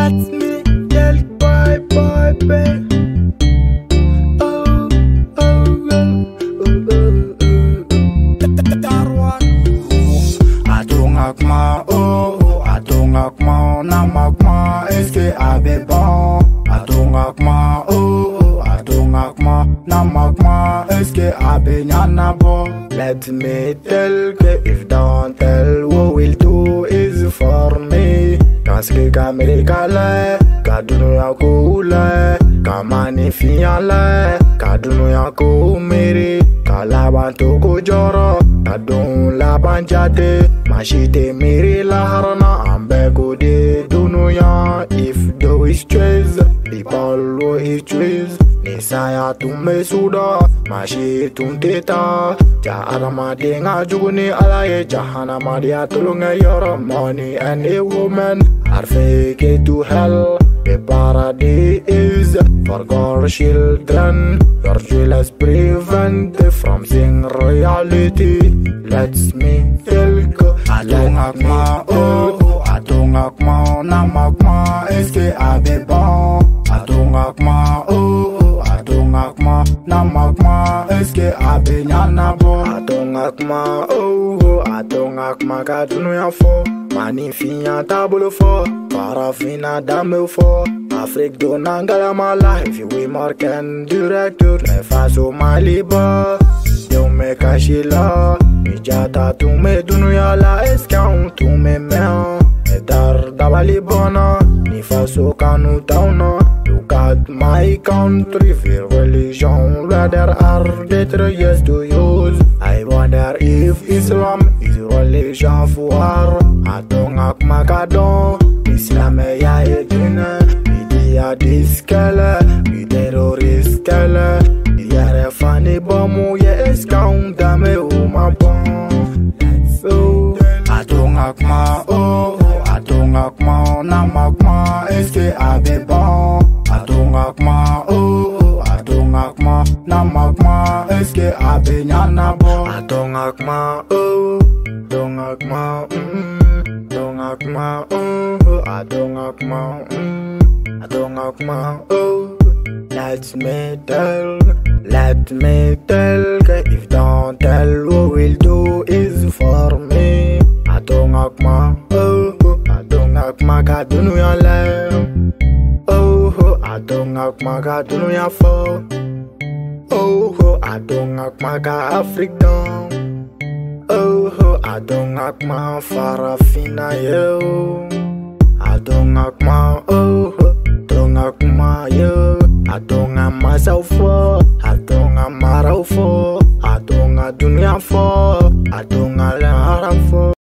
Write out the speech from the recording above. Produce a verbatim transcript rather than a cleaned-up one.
Let's me tell bye bye bye. Oh oh oh oh oh. Darwan. Adong akma oh, adong akma namakma eske abeba. Adong akma oh, adong akma namakma eske abenyana bo. Let me tell que if don't tell what we'll do is for me. Kaske kamerika le, kadunu yako ule, kamani fiale, kadunu yako meri, kalabanto ko joro, kadun laban jate, mashite meri la harana ambe ko de dunu ya. If do is choice, people wo is choice. Nisaya tume suda, mashi tunteta, ja arama denga juguni alaye jahana madia tulunga your money and a woman are fake it to hell. The paradise is for God's children. Your jealous prevent from seeing reality. Let's me tell you, adong akma oh, adong akma namakma eske abeba. Adong akma oh, adong akma namakma eske abenyana bo. Adong akma oh, adong akma kadunu ya fo. Magnifiant table fort, parafina dame fort. Afrique donangala ma life, we marken directeur. Ne faso maliba, yo me kashila. Mijata tu me dunuya la escount tu me mea. Etar dabali bona, ni faso kanu tauna. Look at my country, fear religion, rather are better yes to use. I wonder if Islam is religion for war. Adong akma kadon, Islam ya edina. Media diskele, mi terrorist kele. Yare fani bomu ye escount dame uma bon. Let's go. Adong akma oh, adong akma namakma eske abeba. Adong akma oh, adong akma namakma eske abenyana bo. Adong akma oh, adong akma mm, adong akma oh, adong akma mm, adong akma oh. Let me tell, let me tell, if don't tell what we'll do is for me. Adong akma oh, adong akma kadunu ya le. Oh, adong akma kadunu ya fo. Oh, adong akma ka Afrique don. Oh, adong akma farafina yo. Adong akma oh, adong akma yo. Adong ama saufo, adong ama raufo, adong adunya fo, adong ala harafo.